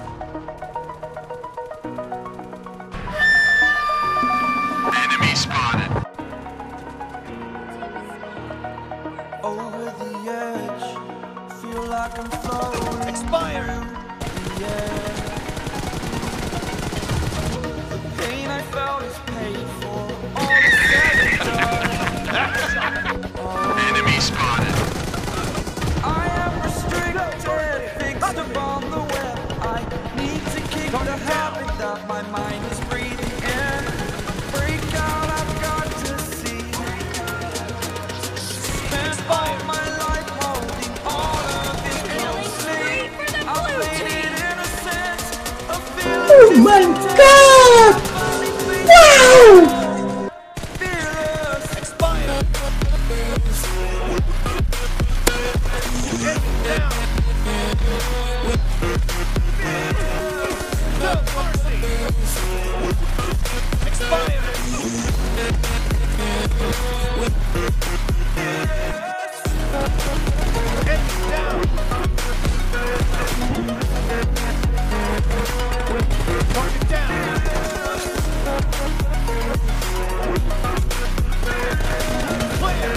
Enemy spotted. Over the edge, feel like I'm floating. Expired. Yeah. The pain I felt is paid for. All is said and done. Enemy spotted. I am restricted, fixed upon the web. I need to kick the habit that my mind is breathing in. Break out, I've got to see. Spend all my life holding all of it closely. I played it innocent, a feeling. Oh my god! Wow! Fearless. Expired. Enemy down. No mercy. Expired. Enemy down. Target down. Clear.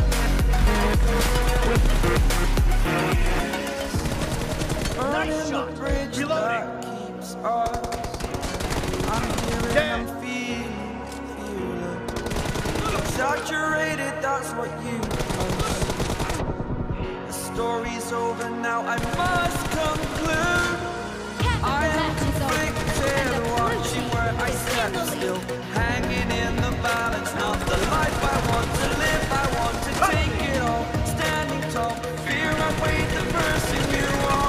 Burning the bridge Reloading. that keeps us. I'm hearing, Dead. I'm feeling. Saturated, that's what you post. The story's over now, I must conclude. I am conflicted, watching where I step still. Hanging in the balance, not the life I want to live. I want to take it all, standing tall. Fear I weighed the person you are.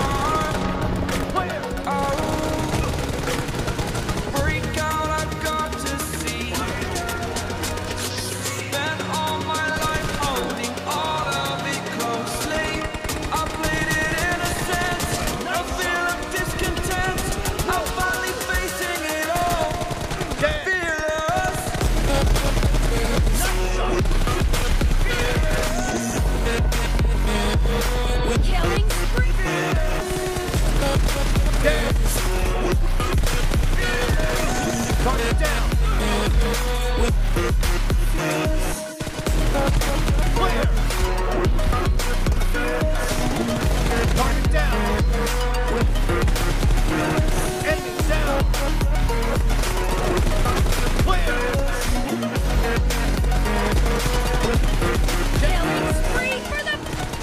Oh, break out, I've got to see. Spent all my life holding all of it closely. I played it innocent, a feel of discontent. I'm finally facing it all. Fearless. Killing spree. Target down. Clear. Target down. Enemy down. Clear. Killing spree for the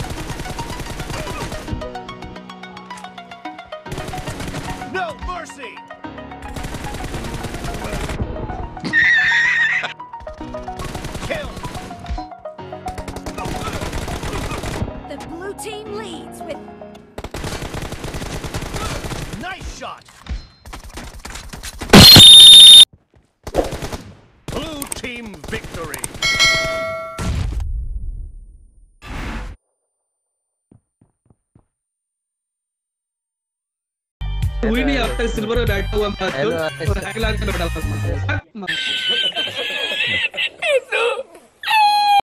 No mercy. Kill. The blue team leads with Nice shot. Blue team victory. Winnie after silver or red हुआ match तो अगला